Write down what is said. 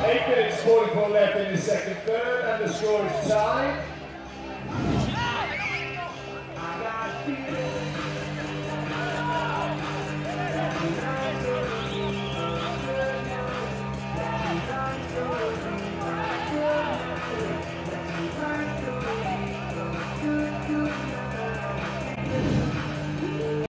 8 minutes 44 left in the second third, and the score is tied.